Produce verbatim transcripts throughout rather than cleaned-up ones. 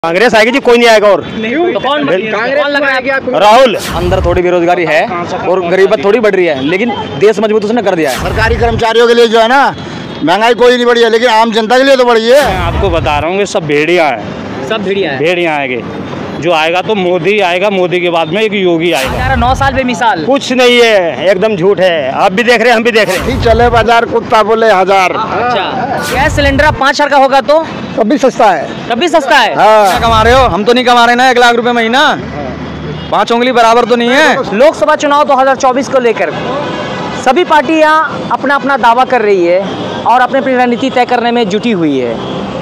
कांग्रेस आएगी जी, कोई नहीं आएगा। और तो कौन कौन लग रहा है आपको? राहुल। अंदर थोड़ी बेरोजगारी है और गरीबत थोड़ी बढ़ रही है, लेकिन देश मजबूत उसने कर दिया है। सरकारी कर्मचारियों के लिए जो है ना, महंगाई कोई नहीं बढ़ी है, लेकिन आम जनता के लिए तो बढ़ी है। मैं आपको बता रहा हूँ ये सब भेड़िया है, सब भेड़िया है। भेड़िया आएंगे। जो आएगा तो मोदी आएगा, मोदी के बाद में एक योगी आएगा। नौ साल बेमिसाल कुछ नहीं है, एकदम झूठ है। आप भी देख रहे हैं, हम भी देख रहे हैं। चले बाजार, कुत्ता बोले हजार। अच्छा, गैस सिलेंडर पाँच हजार का होगा तो तब भी सस्ता है, तब भी सस्ता है। हाँ। कमा रहे हो, हम तो नहीं कमा रहे ना एक लाख रुपए महीना। पाँच उंगली बराबर तो नहीं है। लोकसभा चुनाव दो हज़ार चौबीस को लेकर सभी पार्टियां अपना अपना दावा कर रही है और अपनी अपनी रणनीति तय करने में जुटी हुई है।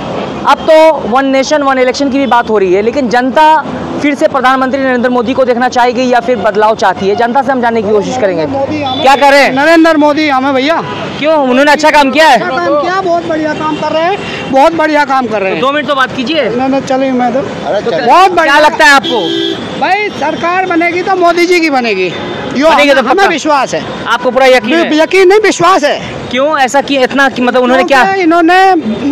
अब तो वन नेशन वन इलेक्शन की भी बात हो रही है, लेकिन जनता फिर से प्रधानमंत्री नरेंद्र मोदी को देखना चाहेगी या फिर बदलाव चाहती है? जनता से हम जानने की कोशिश करेंगे। क्या करें? नरेंद्र मोदी हमें भैया। क्यों? उन्होंने अच्छा काम किया है। काम किया, बहुत बढ़िया काम कर रहे हैं, बहुत बढ़िया काम कर रहे हैं। दो मिनट तो बात कीजिए। नहीं नहीं चलिए, मैं तो बहुत बहुत बढ़िया। क्या लगता है आपको? भाई सरकार बनेगी तो मोदी जी की बनेगी, यो बनेगी तो हमें पक्का? विश्वास है। आपको पूरा यकीन है? यकीन नहीं, विश्वास है। क्यों ऐसा किया? इतना कि मतलब उन्होंने क्या? क्योंकि इन्होंने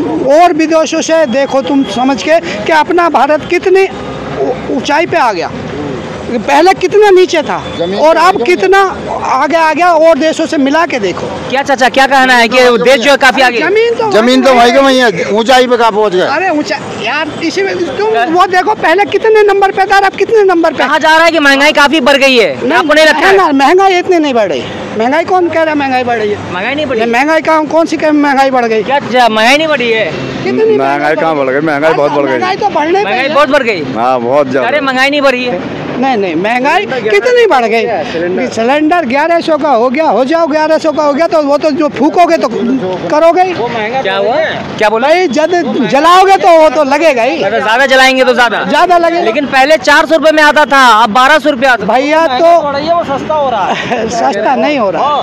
और विदेशों से देखो तुम समझ के कि अपना भारत कितनी ऊंचाई पे आ गया, पहले कितना नीचे था और अब कितना आगे आ गया, और देशों से मिला के देखो। क्या चाचा, क्या कहना है कि देश जो है काफी आगे? जमीन तो जमीन तो वही के वही है, ऊंचाई पे कहाँ पहुँच गए। अरे ऊंचा यार, इसी में तुम वो देखो, पहले कितने नंबर पे था, अब कितने नंबर पे? कहा जा रहा है कि महंगाई काफी बढ़ गई है, आपको नहीं लगता है? महंगाई इतनी नहीं बढ़ रही। महंगाई कौन कह रहा है महंगाई बढ़ रही है? महंगाई नहीं बढ़ी। महंगाई का कौन सी महंगाई बढ़ गई? क्या चाचा, महंगाई नहीं बढ़ी है? कितनी महंगाई कहाँ बढ़ गई? महंगाई बहुत बढ़ गई। महंगाई तो बढ़ने पे महंगाई है। बहुत बढ़ गई। हाँ, बहुत ज्यादा। अरे महंगाई नहीं बढ़ी है। नहीं नहीं, महंगाई कितनी बढ़ गई? सिलेंडर ग्यारह सौ का हो गया, हो जाओ ग्यारह सौ का हो गया तो वो तो जो फूकोगे तो करोगे ही। क्या हुआ? क्या बोला? भाई जब जलाओगे तो वो तो लगेगा ही, अगर ज्यादा जलाएंगे तो ज्यादा ज्यादा लगेगा। लेकिन पहले चार सौ रुपए में आता था, अब बारह सौ रुपए आता। भैया तो वो सस्ता हो रहा है। सस्ता नहीं हो रहा,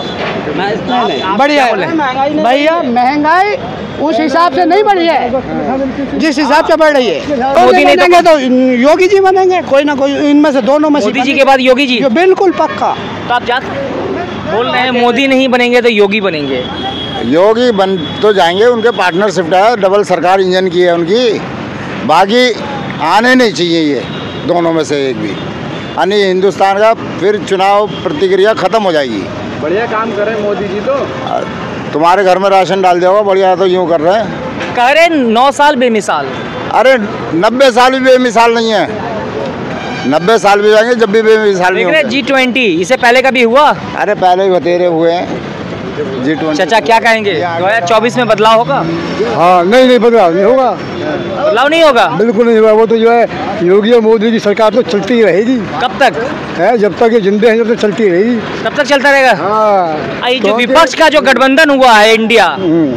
नहीं बढ़िया है भैया। महंगाई उस हिसाब से नहीं बढ़ी है जिस हिसाब से बढ़ रही है। मोदी नहीं बनेंगे तो योगी जी बनेंगे, कोई ना कोई इनमें से दोनों में से। मोदी जी के बाद योगी जी? बिल्कुल पक्का। तो आप जा बोल रहे हैं मोदी नहीं बनेंगे तो योगी बनेंगे। योगी बन तो जाएंगे, उनके पार्टनरशिप है, डबल सरकार इंजन की है उनकी। बाकी आने नहीं चाहिए ये दोनों में से एक भी, यानी हिंदुस्तान का फिर चुनाव प्रतिक्रिया खत्म हो जाएगी। बढ़िया काम करें मोदी जी तो। तुम्हारे घर में राशन डाल दिया होगा, बढ़िया तो यूँ कर रहे हैं। कह रहे नौ साल बेमिसाल। अरे नब्बे साल भी बेमिसाल नहीं है, नब्बे साल भी जाएंगे जब भी बेमिसाल नहीं होंगे। जी ट्वेंटी इससे पहले कभी हुआ? अरे पहले ही बतेरे हुए हैं जी ट्वेंटी। चाचा क्या कहेंगे, दो हजार चौबीस में बदलाव होगा? हाँ, नहीं नहीं बदलाव नहीं होगा, बदलाव नहीं होगा, बिल्कुल नहीं होगा। वो तो जो है योगी और मोदी की सरकार तो चलती ही रहेगी। कब तक है? जब तक ये जिंदे हैं जब तक चलती रहेगी। तब तक चलता रहेगा। हाँ, ये जो विपक्ष का जो गठबंधन हुआ है इंडिया,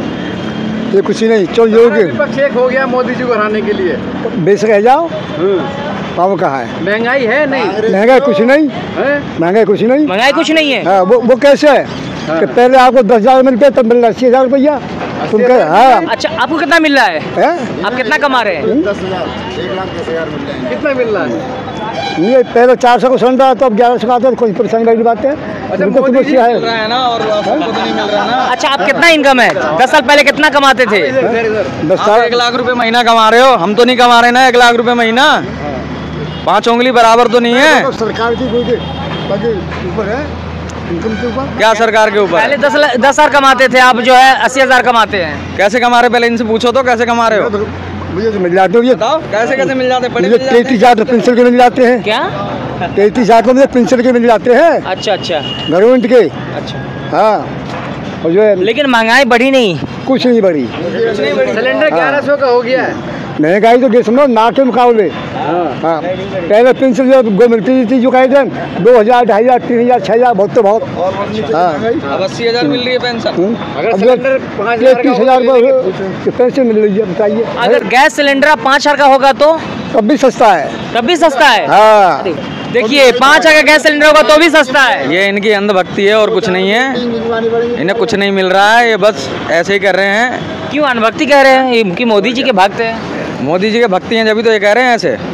ये कुछ ही नहीं। चल योगी विपक्ष एक हो गया मोदी जी को हराने के लिए। बेशक रह जाओ, पाव कहाँ है? महंगाई है नहीं, महंगाई कुछ नहीं, महंगाई कुछ नहीं। महंगाई कुछ नहीं है। हाँ, वो वो कैसे है कि पहले आपको दस हजार मिलते तब मिल रहा अस्सी हजार रुपया तुम कह। हाँ, अच्छा आपको कितना मिल रहा है? है? आप कितना कमा रहे हैं? दस हजार एक लाख दस हजार मिल जाएंगे। कितना मिल रहा है? ये पहले चार सौ को सुन रहा तो अब ग्यारह सौ का आता है, कोई परेशानी वाली बात है। अच्छा, उनको मोदी जी समस्या मिल रहा है ना और आपको तो नहीं मिल रहा ना। अच्छा आप कितना इनकम है? दस साल पहले कितना कमाते थे? दस आप साल एक लाख रुपए महीना कमा रहे हो, हम तो नहीं कमा रहे ना एक लाख रुपए महीना। पाँच उंगली बराबर तो नहीं है। सरकार की कोई बाकी ऊपर है, इनकम के ऊपर। क्या सरकार के ऊपर? पहले दस दस हजार कमाते थे, आप जो है अस्सी हजार कमाते हैं। कैसे कमा रहे? पहले इनसे पूछो तो कैसे कमा रहे हो? मुझे तो मिल जाते हो ये, बताओ कैसे कैसे मिल जाते? बड़े मुझे तैतीस हजार पेंशन के मिल जाते हैं। क्या? तैतीस हजार को मुझे पेंशन के मिल जाते हैं अच्छा अच्छा गवर्नमेंट के। अच्छा, हाँ, और जो है लेकिन महंगाई बढ़ी नहीं। कुछ नहीं बढ़ी। सिलेंडर ग्यारह सौ का हो गया है। महंगाई तो देश में ना के मुकाबले। हाँ, पहले पेंशन जो गो मिलती थी जो कहते हैं दो हजार ढाई हजार तीन हजार छः हजार बहुत तो बहुत। हाँ, अब अस्सी हजार मिल रही है पेंशन। तैतीस हजार पेंशन मिल रही है, बताइए। अगर गैस सिलेंडर पाँच हजार का होगा तो तब भी सस्ता है। तब भी सस्ता है। हाँ, देखिए पाँच हजार का गैस सिलेंडर होगा तो भी सस्ता है। ये इनकी अंधभक्ति है और कुछ नहीं है, इन्हें कुछ नहीं मिल रहा है, ये बस ऐसे ही कर रहे हैं। क्यों अनभक्ति कह रहे हैं? ये कि मोदी जी के भक्त हैं। मोदी जी के भक्ति हैं जब तो ये कह रहे हैं ऐसे। ये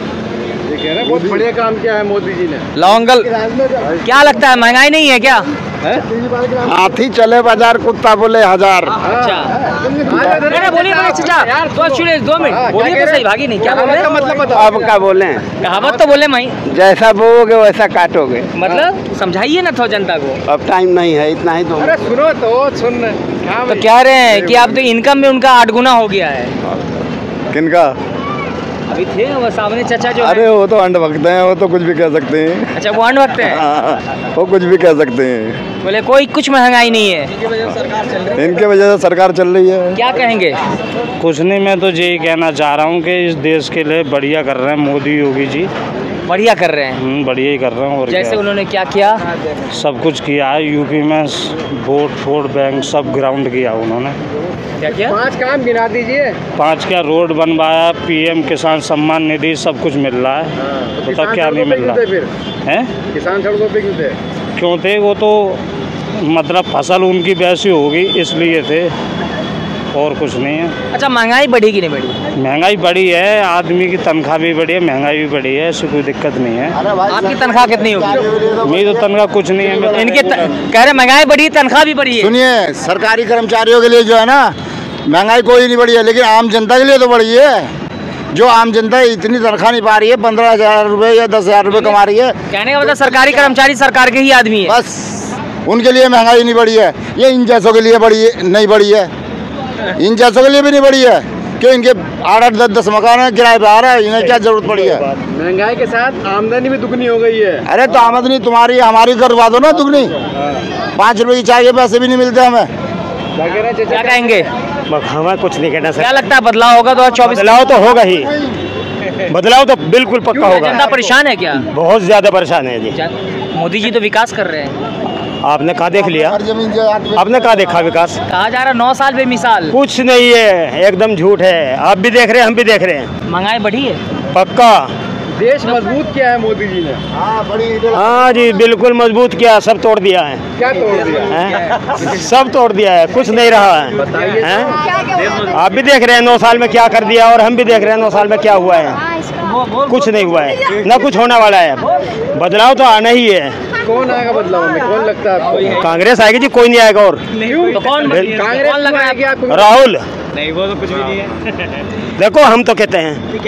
कह रहे हैं बहुत बढ़िया काम किया है मोदी जी ने। लाओ अंकल, क्या लगता है महंगाई नहीं है क्या? हाथी चले बाजार, कुत्ता बोले हजार। अच्छा नहीं, नहीं, बोलिए बोलिए चाचा, दो सुनिए, दो मिनट बोलिए तो सही, भागी नहीं, क्या बोल रहे हैं? मतलब अब क्या बोले, कहावत तो बोले मई, जैसा बोओगे वैसा काटोगे। मतलब समझाइए ना थोड़ा जनता को। अब टाइम नहीं है, इतना ही दो। अरे सुनो तो सुन, तो कह रहे हैं कि अब तो इनकम में उनका आठ गुना हो गया है। किनका? अभी थे वो सामने चाचा जो अरे है। वो तो अंड भक्त हैं, वो तो कुछ भी कह सकते हैं। अच्छा वो अंड भक्त हैं, हाँ, वो कुछ भी कह सकते हैं। बोले कोई कुछ महंगाई नहीं है। इनके वजह से सरकार चल रही है। क्या कहेंगे? कुछ नहीं, मैं तो यही कहना चाह रहा हूँ कि इस देश के लिए बढ़िया कर रहे हैं मोदी योगी जी। बढ़िया कर रहे हैं, हम्म, बढ़िया ही कर रहे हैं। और जैसे क्या? उन्होंने क्या किया? सब कुछ किया है यूपी में, वोट वोट बैंक सब ग्राउंड किया उन्होंने। क्या किया? पांच काम गिना दीजिए। पाँच क्या रोड बनवाया, पीएम किसान सम्मान निधि, सब कुछ मिल रहा है। तो तब क्या नहीं मिल रहा है? किसान सड़कों पे क्यों थे? क्यों थे? वो तो मतलब फसल उनकी वैसी होगी इसलिए थे, और कुछ नहीं है। अच्छा महंगाई बढ़ी कि नहीं बढ़ी? महंगाई बढ़ी है, आदमी की तनख्वाह भी बढ़ी है, महंगाई भी बढ़ी है, ऐसी कोई दिक्कत नहीं है। आपकी तनख्वाह कितनी होगी? मेरी तो तनख्वाह कुछ नहीं है। मेरी- इनके त... कह रहे महंगाई बढ़ी, तनख्वाह भी बढ़ी है। सुनिए, सरकारी कर्मचारियों के लिए जो है ना महंगाई कोई नहीं बढ़ी है, लेकिन आम जनता के लिए तो बढ़ी है। जो आम जनता इतनी तनख्वाह नहीं पा रही है, पंद्रह हजार रुपये या दस हजार रुपये कमा रही है। कहने का मतलब सरकारी कर्मचारी सरकार के ही आदमी है। बस उनके लिए महंगाई नहीं बढ़ी है, ये इन जैसों के लिए बढ़ी है, नहीं बढ़ी है। इन जैसों के लिए भी नहीं बढ़ी है, क्यों? इनके आठ आठ दस दस मकान किराए पे आ रहा है, इन्हें क्या जरूरत पड़ी है? महंगाई के साथ आमदनी भी दुगनी हो गई है। अरे तो आमदनी तुम्हारी हमारी करवा दो ना दुगनी। पाँच रुपए की चाय के पैसे भी नहीं मिलते हमें। क्या कहेंगे? हमें कुछ नहीं कहना सर। क्या लगता है बदलाव होगा दो हजार चौबीस? बदलाव तो होगा ही, बदलाव तो बिल्कुल पक्का होगा। जनता परेशान है क्या? बहुत ज्यादा परेशान है जी। मोदी जी तो विकास कर रहे हैं। आपने कहा देख लिया, हर जमीन जायदाद पे- आपने कहा देखा विकास? कहा जा रहा नौ साल बेमिसाल। कुछ नहीं है, एकदम झूठ है। आप भी देख रहे हैं, हम भी देख रहे हैं। महंगाई बढ़ी है। पक्का। देश मजबूत किया है मोदी जी ने। हाँ, बड़ी हाँ जी, बिल्कुल मजबूत किया, सब तोड़ दिया है। क्या तोड़ दिया? हैं? सब तोड़ दिया है, कुछ नहीं रहा है। हैं? आप भी देख रहे हैं नौ साल में क्या कर दिया, और हम भी देख रहे हैं नौ साल में क्या हुआ है। कुछ नहीं हुआ है, ना कुछ होने वाला है। बदलाव तो आना ही है। कौन आएगा बदलाव में? कौन लगता है आपको? कांग्रेस आएगी जी, कोई नहीं आएगा। और तो कौन कांग्रेस कौन लग रहा है आपको? राहुल, नहीं वो तो कुछ भी नहीं है। देखो हम तो कहते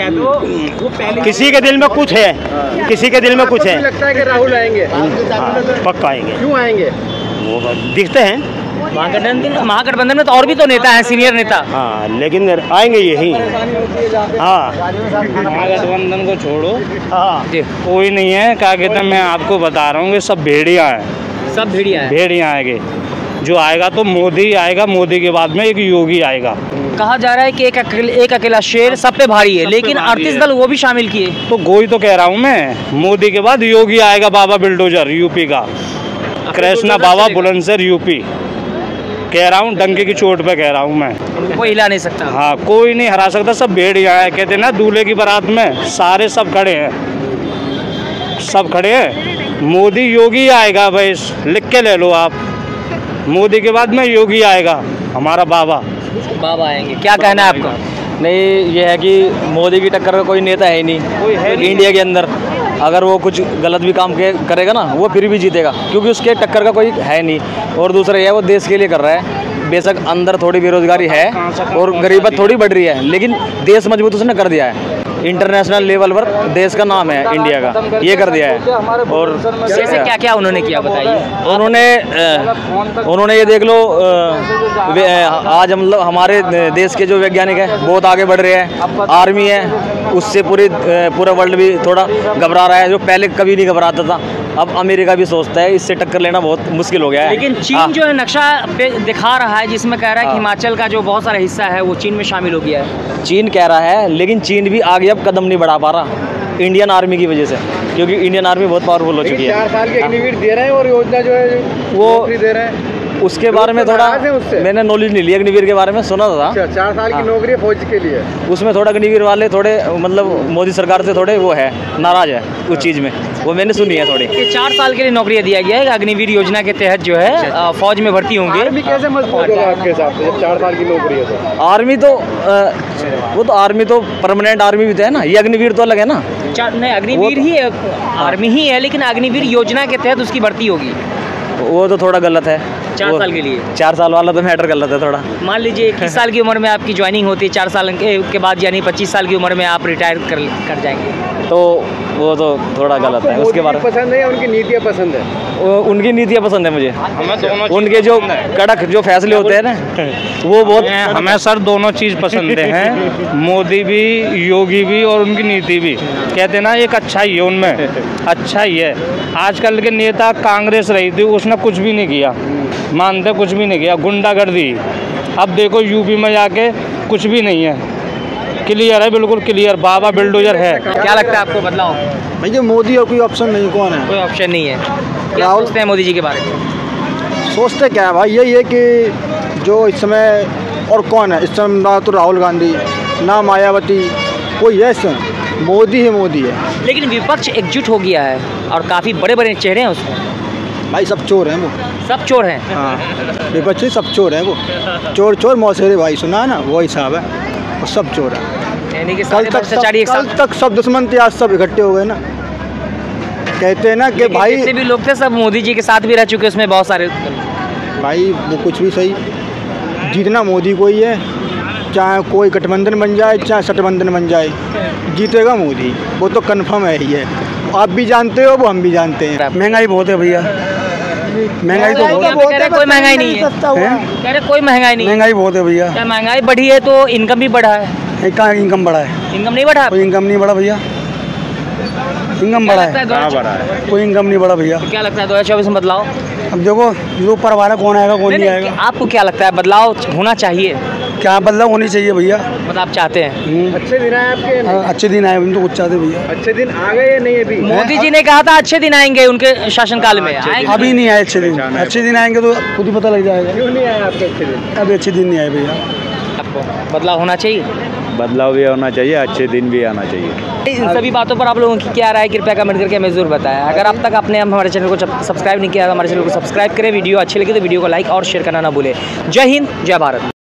हैं किसी के दिल में कुछ है, किसी के दिल में कुछ है। आपको लगता है कि राहुल आएंगे? हाँ, पक्का आएंगे। क्यों आएंगे? वो दिखते हैं। महागठबंधन महागठबंधन में तो और भी तो नेता हैं, सीनियर नेता। हाँ, लेकिन आएंगे यही। हाँ, महागठबंधन को छोड़ो, हाँ जी कोई नहीं है। क्या कहते हैं, मैं आपको बता रहा हूँ कि सब भेड़िया हैं, सब भेड़िया है। भेड़िया आएंगे। जो आएगा तो मोदी आएगा, मोदी के बाद में एक योगी आएगा। कहा जा रहा है कि एक अकेले, एक अकेला शेर सब पे भारी है, सब पे लेकिन भारी अड़तीस है। दल वो भी शामिल किए। तो गोई तो कह रहा हूँ मैं, मोदी के बाद योगी आएगा, बाबा बिल्डोजर यूपी का, कृष्णा बाबा बुलंदशहर यूपी। कह रहा हूँ, डंके की चोट पे कह रहा हूँ मैं। कोई हिला नहीं सकता। हाँ, कोई नहीं हरा सकता। सब भेड़िया है, कहते हैं ना दूल्हे की बारात में सारे सब खड़े हैं, सब खड़े हैं। मोदी योगी आएगा भाई, लिख के ले लो आप। मोदी के बाद में योगी आएगा, हमारा बाबा बाबा आएंगे। क्या कहना है आपका? नहीं, ये है कि मोदी की टक्कर का कोई नेता है ही नहीं, कोई है नहीं। इंडिया के अंदर। अगर वो कुछ गलत भी काम के करेगा ना, वो फिर भी जीतेगा, क्योंकि उसके टक्कर का कोई है नहीं। और दूसरा ये है, वो देश के लिए कर रहा है। बेशक अंदर थोड़ी बेरोजगारी है और गरीबत थोड़ी बढ़ रही है, लेकिन देश मजबूत उसने कर दिया है। इंटरनेशनल लेवल पर देश का नाम है इंडिया का, ये कर दिया है। और जैसे क्या क्या उन्होंने किया बताइए। उन्होंने अ, उन्होंने ये देख लो, अ, वे- अ, आज हम लोग हमारे देश के जो वैज्ञानिक हैं बहुत आगे बढ़ रहे हैं। आर्मी है, उससे पूरी अ, पूरा वर्ल्ड भी थोड़ा घबरा रहा है, जो पहले कभी नहीं घबराता था। अब अमेरिका भी सोचता है, इससे टक्कर लेना बहुत मुश्किल हो गया है। लेकिन चीन हाँ। जो है नक्शा पे दिखा रहा है, जिसमें कह रहा है कि हिमाचल का जो बहुत सारा हिस्सा है वो चीन में शामिल हो गया है। चीन कह रहा है, लेकिन चीन भी आगे अब कदम नहीं बढ़ा पा रहा इंडियन आर्मी की वजह से, क्योंकि इंडियन आर्मी बहुत पावरफुल हो चुकी है। चार साल के अग्निवीर दे रहे हैं और योजना जो है वो नौकरी दे रहे हैं। उसके बारे में थोड़ा नाराज हैं उससे? मैंने नॉलेज नहीं लिया, अग्निवीर के बारे में सुना था। अच्छा, चार साल की हाँ। नौकरी है फौज के लिए। उसमें थोड़ा अग्निवीर वाले थोड़े मतलब मोदी सरकार से थोड़े वो है, नाराज है उस चीज़ में, वो मैंने सुनी है थोड़ी। कि चार साल के लिए नौकरियां दिया गया है, अग्निवीर योजना के तहत जो है अ, फौज में भर्ती होंगे। आर्मी कैसे मजबूत होगा आपके हिसाब से, जब चार साल की नौकरी है तो? आर्मी तो अ, वो तो आर्मी तो परमानेंट आर्मी भी तो है ना, ये अग्निवीर तो अलग है ना। चार नहीं, अग्निवीर ही है, आर्मी ही है, लेकिन अग्निवीर योजना के तहत उसकी भर्ती होगी। वो तो थोड़ा गलत है। चार वो- साल के लिए चार साल वाला तो मैटर गलत है थोड़ा। मान लीजिए इक्कीस साल की उम्र में आपकी ज्वाइनिंग होती है, चार साल के, के बाद यानी पच्चीस साल की उम्र में आप रिटायर कर कर जाएंगे। तो वो तो थोड़ा गलत है। उसके बारे में पसंद है या उनकी नीतियाँ पसंद है? वो- उनकी नीतियाँ पसंद है मुझे। हमें दोनों उनके जो कड़क जो फैसले होते हैं ना वो बहुत हमें हमें सर दोनों चीज़ पसंद हैं, मोदी भी योगी भी और उनकी नीति भी। कहते हैं ना एक अच्छा ही है उनमें, अच्छा ही है। आजकल के नेता कांग्रेस रही थी, उसने कुछ भी नहीं किया, मानते कुछ भी नहीं किया, गुंडागर्दी। अब देखो यूपी में जाके कुछ भी नहीं है, क्लियर है, बिल्कुल क्लियर, बाबा बिल्डोजर है। क्या लगता है आपको बदलाव? भैया मोदी और कोई ऑप्शन नहीं, कौन है? कोई ऑप्शन नहीं है। क्या सोचते हैं मोदी जी के बारे में? सोचते क्या है भाई, यही है कि जो इस समय और कौन है इस समय, ना तो राहुल गांधी ना मायावती, कोई है इस समय, मोदी है मोदी है। लेकिन विपक्ष एकजुट हो गया है और काफ़ी बड़े बड़े चेहरे हैं उसमें। भाई सब चोर हैं वो, सब चोर हैं। हाँ विपक्षी सब चोर हैं वो, चोर चोर मौसेरे भाई, सुना है ना, वो हिसाब है, वो सब चोर है। यानी कि कल सारे तक भ्रष्टाचारी एक सब, साथ। कल तक सब दुश्मन थे, आज सब इकट्ठे हो गए ना। कहते हैं ना कि लेकिन भाई जितने भी लोग थे सब मोदी जी के साथ भी रह चुके, उसमें बहुत सारे। भाई वो कुछ भी सही, जीतना मोदी को ही है, चाहे कोई गठबंधन बन जाए चाहे सठबंधन बन जाए, जीतेगा मोदी, वो तो कन्फर्म है ही है। आप भी जानते हो, वो हम भी जानते हैं। महंगाई बहुत है भैया, महंगाई तो बहुत यहाँ पे कह रहे कोई महंगाई नहीं है, है, कह रहे कोई महंगाई नहीं है। महंगाई बहुत है भैया। क्या महंगाई बढ़ी है तो इनकम भी बढ़ा है? कहाँ इनकम बढ़ा है? इनकम नहीं बढ़ा? कोई इनकम नहीं बढ़ा भैया, इनकम बढ़ा है, कोई इनकम नहीं बढ़ा भैया। क्या लगता है दो हजार चौबीस में बदलाव? अब देखो लोग परवाना कौन आएगा कौन नहीं, नहीं नहीं, आएगा, आपको क्या लगता है बदलाव होना चाहिए? क्या बदलाव होनी चाहिए भैया। मतलब आप चाहते हैं अच्छे दिन आए आपके? हाँ, अच्छे दिन आए, हम तो कुछ चाहते भैया। अच्छे दिन आ गए या नहीं अभी? मोदी जी ने कहा था अच्छे दिन आएंगे उनके शासनकाल में, आएंगे? अभी नहीं आए अच्छे दिन, अच्छे दिन आएंगे तो खुद ही पता लग जाएगा। क्यों नहीं आए आपके अच्छे दिन? अभी अच्छे दिन नहीं आए भैया। आपको बदलाव होना चाहिए? बदलाव भी होना चाहिए, अच्छे दिन भी आना चाहिए। इन सभी बातों पर आप लोगों की क्या राय है, कृपया कमेंट करके हमें जरूर बताएं। अगर अब तक आपने हमारे चैनल को सब्सक्राइब नहीं किया तो हमारे चैनल को सब्सक्राइब करें, वीडियो अच्छी लगी तो वीडियो को लाइक और शेयर करना ना भूलें। जय हिंद, जय भारत।